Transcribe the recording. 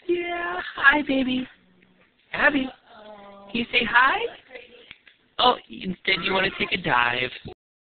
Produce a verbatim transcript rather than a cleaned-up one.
Yeah, hi, baby. Abby, can you say hi? Oh, instead you want to take a dive.